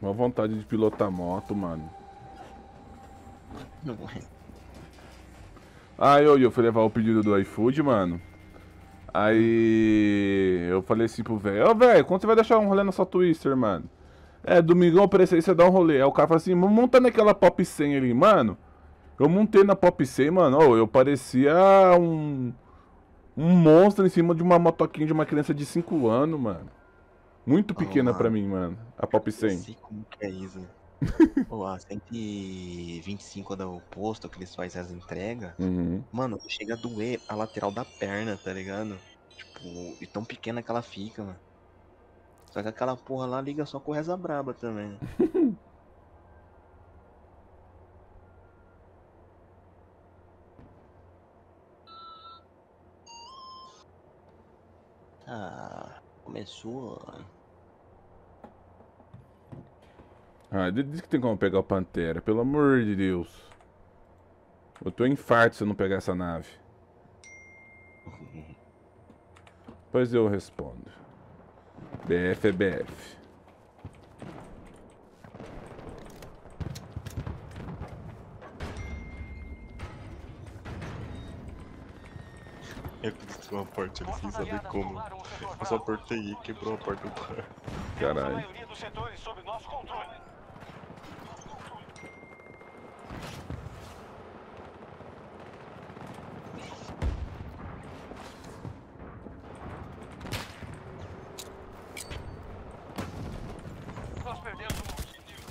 Uma vontade de pilotar moto, mano. Não é. Ah, eu fui levar o pedido do iFood, mano. Aí eu falei assim pro velho, ô velho, quando você vai deixar um rolê na sua Twister, mano? É, domingão aparece aí, você dá um rolê. Aí o cara fala assim, monta naquela Pop 100 ali, mano. Eu montei na Pop 100, mano, ô, eu parecia um monstro em cima de uma motoquinha de uma criança de 5 anos, mano. Muito Ô, pequena pra mano, mim, mano, a Pop eu 100. sei como que é isso. Ô, a 125 do posto que eles fazem as entregas, Uhum. mano, chega a doer a lateral da perna, tá ligado? Tipo, e tão pequena que ela fica, mano. Só que aquela porra lá liga só com reza braba também. Ah, começou. Ah, diz que tem como pegar o Pantera, pelo amor de Deus. Eu tô em infarto se eu não pegar essa nave. Pois eu respondo. BF é BF. Eu destruí uma porta ali sem saber como. Eu só apertei e quebrou a porta do bar. Caralho. maioria dos setores sob nosso controle. Nós perdemos um objetivo.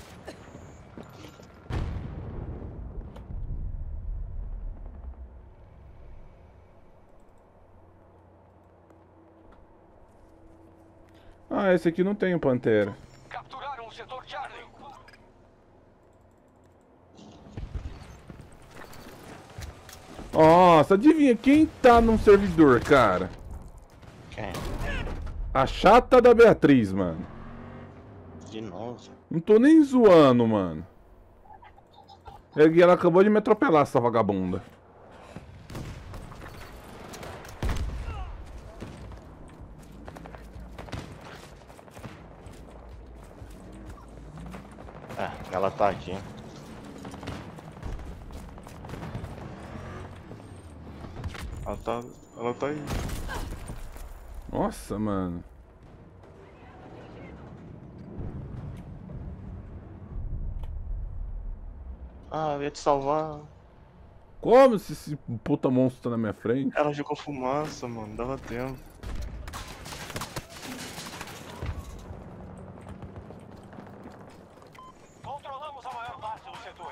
Ah, esse aqui não tem o Pantera. Capturaram o setor Charlie. Nossa, adivinha quem tá num servidor, cara? Quem? A chata da Beatriz, mano. De novo. Não tô nem zoando, mano. Ela acabou de me atropelar, essa vagabunda. Ah, ela tá aqui. Ela tá aí. Nossa, mano. Ah, eu ia te salvar. Como esse puta monstro tá na minha frente? Ela jogou fumaça, mano. Dava tempo. Controlamos a maior parte dos setores.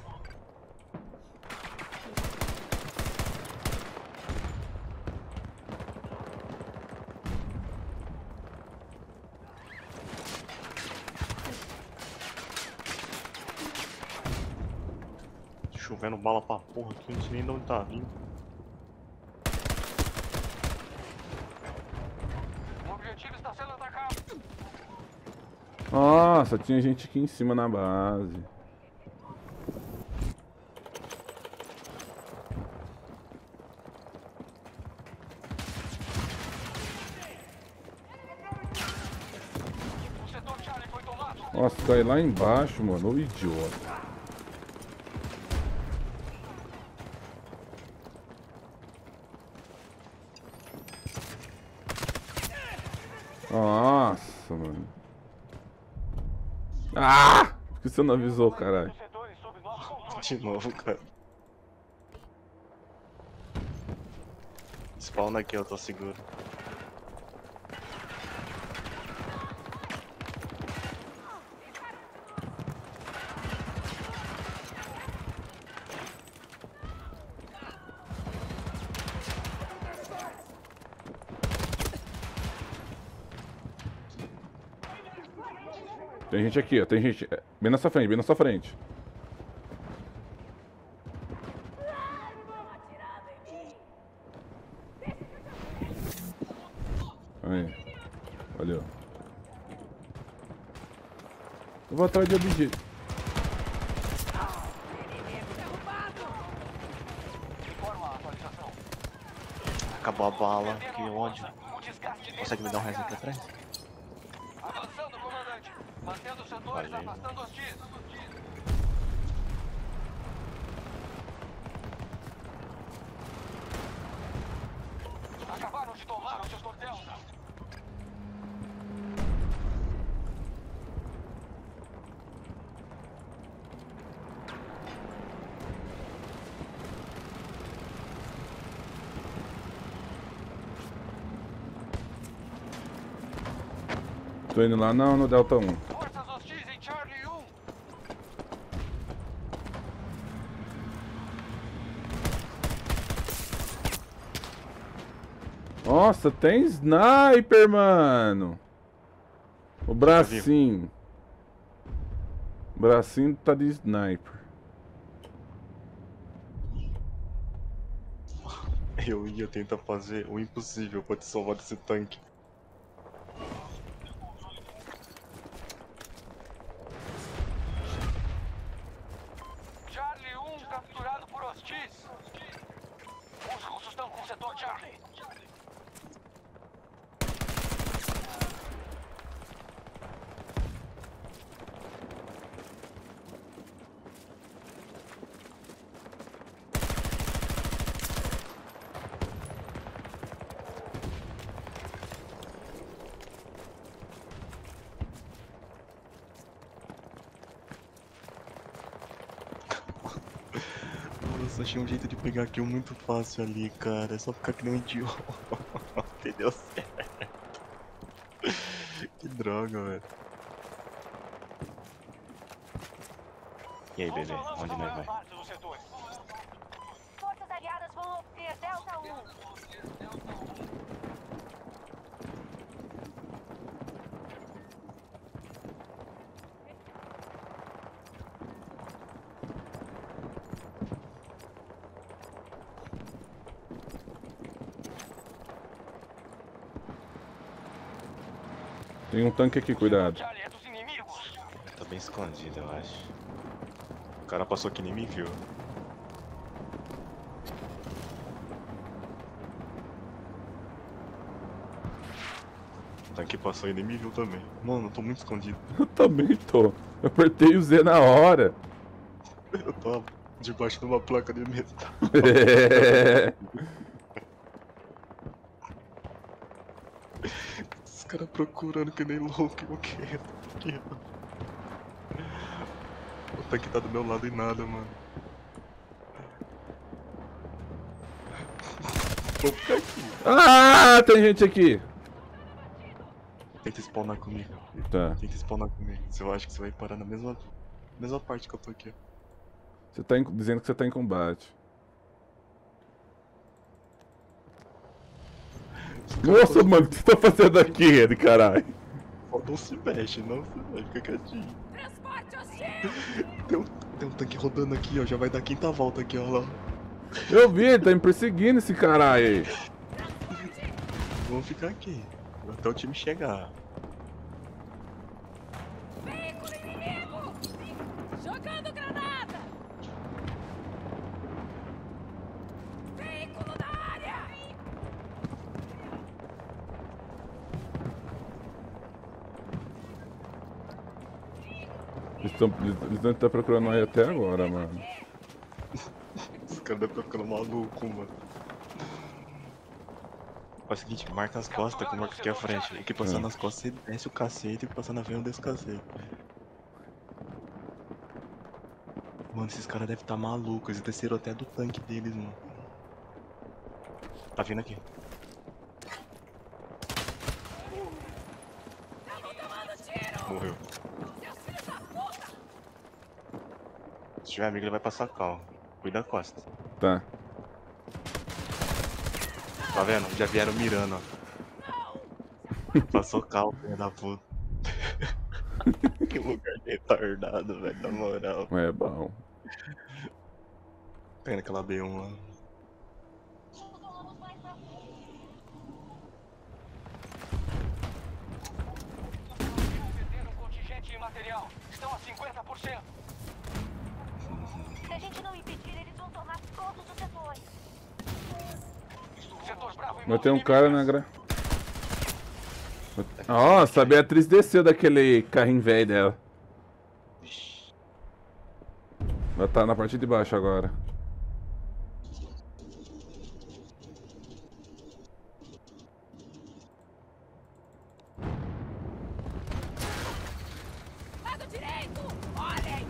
Chovendo bala pra porra aqui, não sei nem de onde tá vindo. O objetivo está sendo atacado. Nossa, tinha gente aqui em cima na base. O setor Charlie foi tomado. Nossa, cai lá embaixo, mano. Ô idiota. Nossa, mano. Ah! Por que você não avisou, caralho? Os setores sob nosso controle. De novo, cara. Spawna aqui, eu tô seguro. Tem gente aqui, ó. Tem gente. Bem na sua frente, bem na sua frente. Aí. Valeu. Eu vou atrás de objeto. Informa a atualização. Acabou a bala, que ódio. O desgaste Consegue me dar um reset aqui atrás? Avançando, comandante. Mantendo os setores, Valeu. afastando hostis. Acabaram de tomar o setor Delta. Tô indo lá não, no Delta 1. Forças hostis em Charlie 1. Nossa, tem sniper, mano. O bracinho. O bracinho tá de sniper. Eu ia tentar fazer o impossível pra te salvar desse tanque. Charlie 1 capturado por hostis. Os russos estão com o setor Charlie. Nossa, achei um jeito de pegar aqui muito fácil ali, cara. É só ficar que nem um idiota. Deu certo. Que droga, velho. E aí, bebê? Onde nós vai? Forças aliadas vão obter Delta 1. Tem um tanque aqui, cuidado. Charlie é dos inimigos. Tá bem escondido, eu acho. O cara passou aqui e nem me viu. O tanque passou e nem me viu também. Mano, eu tô muito escondido. Eu também tô. Eu apertei o Z na hora. Eu tô debaixo de uma placa de metal. É. Os caras procurando que nem louco. O que? O tanque tá do meu lado e nada, mano. Vou ficar aqui. Ah, tem gente aqui. Tenta spawnar comigo. Tá. Tenta spawnar comigo. Eu acho que você vai parar na mesma parte que eu tô aqui. Você tá dizendo que você tá em combate. Nossa, mano, o que você tá fazendo aqui, de caralho? Não se mexe, não se mexe, fica quietinho. Transporte hostil! Tem um tanque rodando aqui, ó. Já vai dar a quinta volta aqui, ó. Lá. Eu vi, ele tá me perseguindo esse caralho aí. Vamos ficar aqui. Até o time chegar. Veículo inimigo! Jogando granada! Veículo da área! Eles não estão procurando nós até agora, mano. Esse cara deve estar ficando maluco, mano. Faz o seguinte, marca as costas, que eu marco aqui à frente. E que passando nas costas, você desce o cacete e passando na veia, eu desço o cacete. Mano, esses caras devem estar malucos. Eles desceram até do tanque deles, mano. Tá vindo aqui. Morreu. Se tiver amigo, ele vai passar calma. Cuida da costa. Tá. Tá vendo? Já vieram mirando, ó. Passou calma, filho da puta. Que lugar retardado, velho, na moral. É bom. Pena aquela B1 lá. Perderam contingente e material. Estão a 50%. Se a gente não impedir, eles vão tomar todos os setores. Setor Bravo em Mas tem um cara na gra... Nossa, a Beatriz desceu daquele carrinho velho dela. Vixe. Ela tá na parte de baixo agora. Lado direito! Olhem!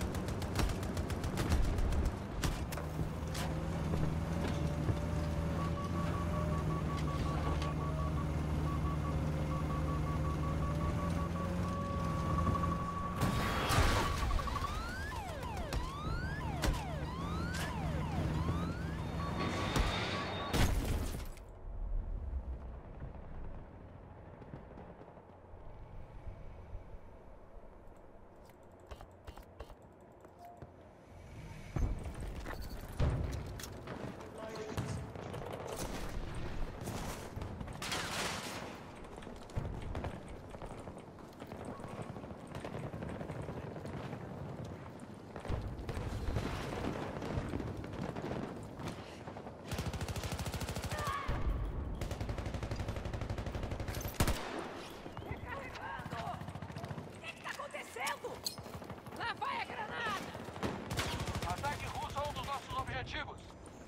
O que tá acontecendo? Lá vai a granada! Ataque russo é um dos nossos objetivos.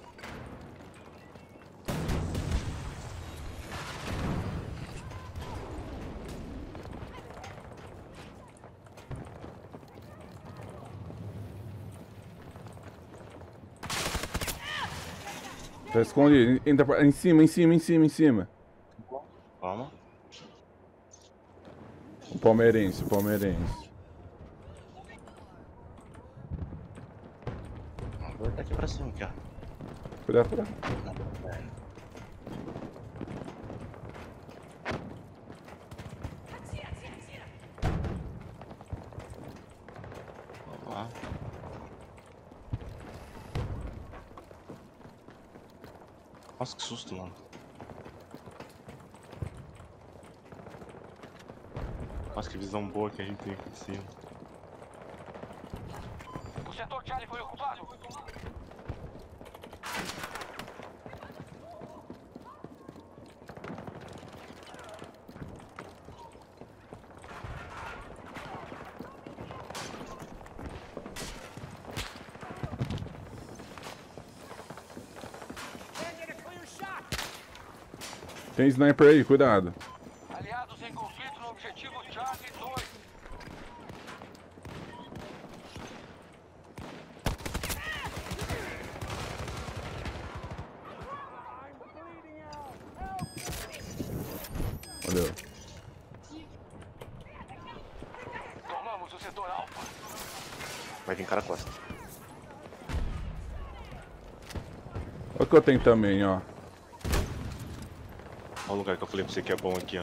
Tá escondido. Entra em cima, em cima, em cima, em cima. Calma. O palmeirense, o palmeirense. Agora tá aqui pra cima, aqui, ó. Cuidado, cuidado. Atira, atira, atira! Vamos lá. Nossa, que susto, mano. Nossa, que visão boa que a gente tem aqui em cima. O setor Charlie foi ocupado. Tem sniper aí, cuidado. Aliados em conflito no objetivo Charlie 2. Valeu. Tomamos o setor Alfa. Vai vir cara a costa. Olha o que eu tenho também, ó. Olha o lugar que eu falei pra você que é bom aqui, ó.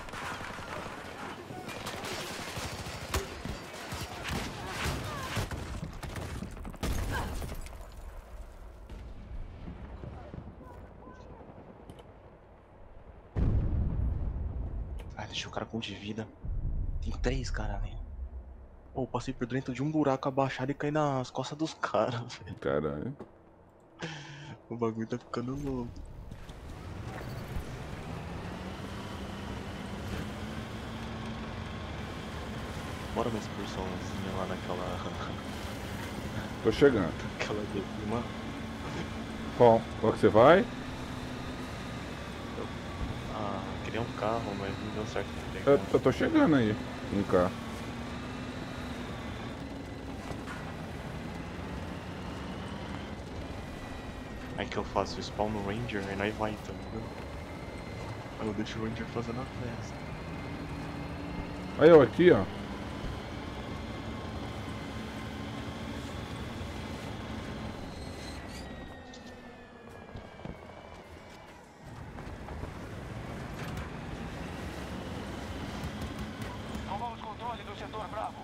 Ah, deixei o cara com um de vida. Tem 3 caras, velho. Pô, eu passei por dentro de um buraco abaixado e caí nas costas dos caras, velho. Caralho. O bagulho tá ficando louco. Bora uma excursãozinha lá naquela. Tô chegando. Aquela de cima. Qual que você vai? Ah, queria um carro, mas não deu certo de pegar. Eu tô chegando aí. Um carro. Aí que eu faço? Eu spawn no Ranger e nós vai, tá ligado? Aí eu deixo o Ranger fazendo a festa. Aí eu aqui, ó. Tomamos controle do setor Bravo.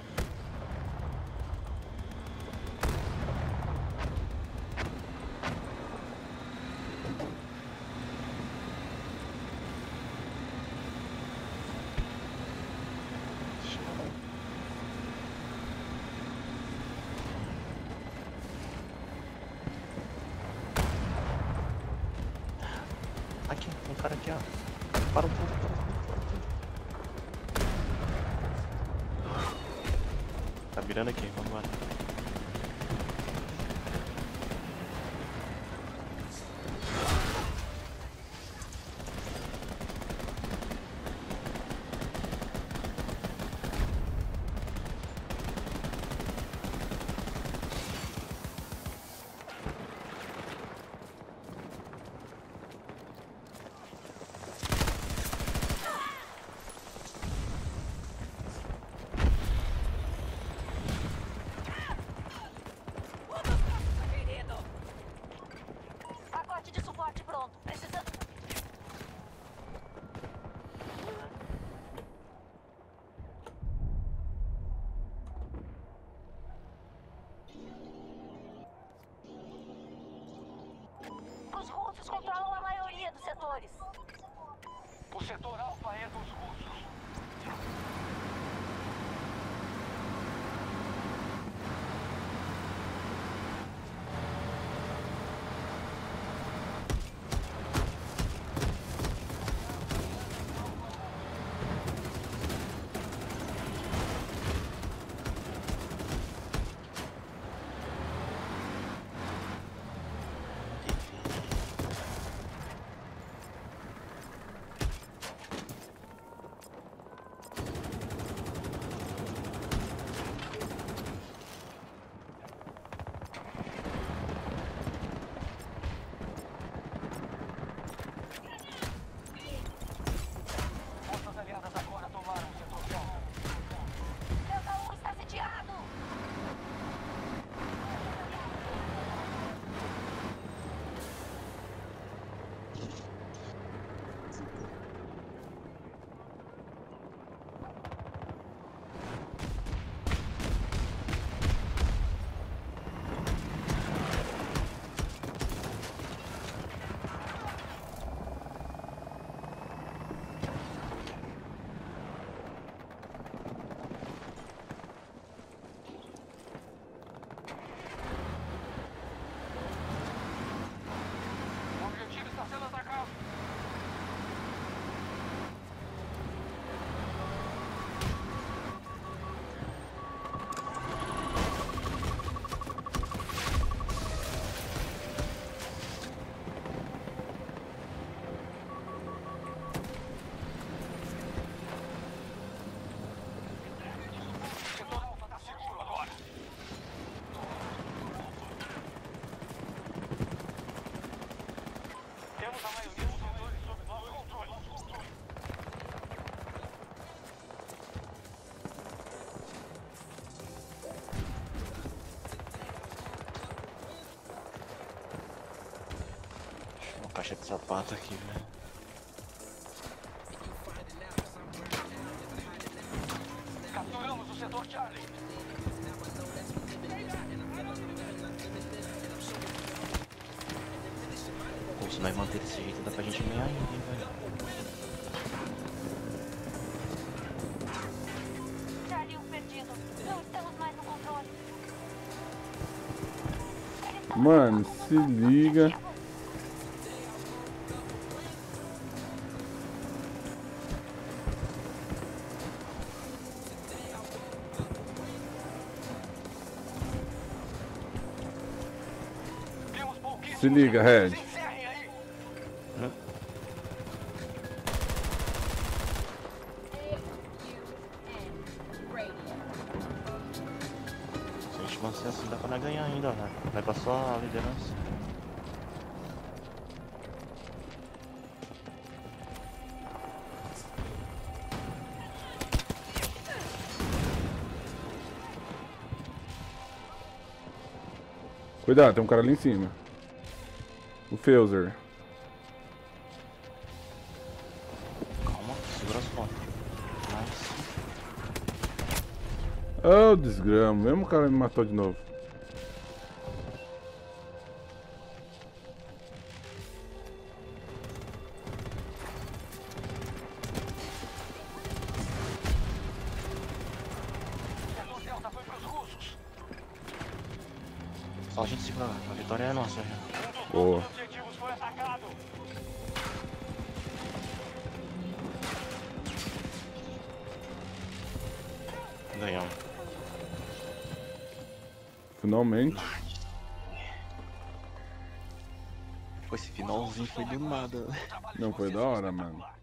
Aqui, um cara aqui, ó. Para um pouco, para um pouco, para um pouco. mirando aqui, vamos embora. Pacote de suporte pronto. Precisando. Os russos controlam a maioria dos setores. O setor alfa é dos russos. Forças aliadas agora tomaram o setor alfa. Delta 1 está sediado. O objetivo está sendo atacado. O setor alfa está seguro agora. Temos a maioria dos setores sob nosso controle. Uma caixa de sapato aqui, velho. Capturamos o setor Charlie. Pô, se nós manter desse jeito, dá pra gente ganhar ainda, hein, velho. Charlie 1 perdido. Não estamos mais no controle. Mano, se liga. Temos pouquíssimos. Se liga, Red. Encerrem aí. Se a gente manter assim, dá pra nós ganhar ainda, velho. Vai pra só a liderança. Cuidado, tem um cara ali em cima. O Feuser. Calma, segura as pontas. Nice. Oh, desgrama. Mesmo cara me matou de novo. O setor Delta foi pros russos. Só a gente segurar. A vitória é nossa, já. Um dos Boa. nossos objetivos foi atacado. Ganhamos. Finalmente. Pô, esse finalzinho foi do nada. Não, foi da hora, mano.